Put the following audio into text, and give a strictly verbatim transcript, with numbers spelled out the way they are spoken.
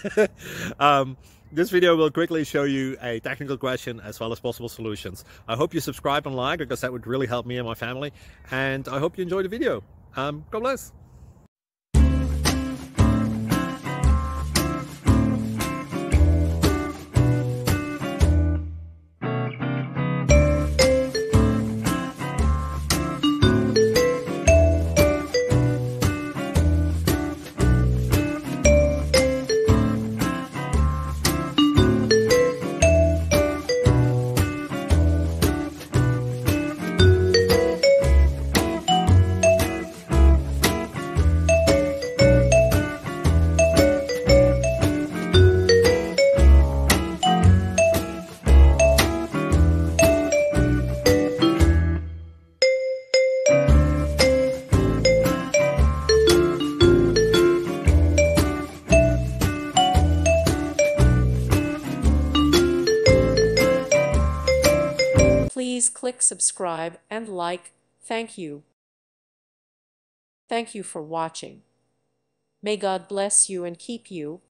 um, this video will quickly show you a technical question as well as possible solutions. I hope you subscribe and like, because that would really help me and my family. And I hope you enjoy the video. Um, God bless. Please click subscribe and like. Thank you. Thank you for watching. May God bless you and keep you.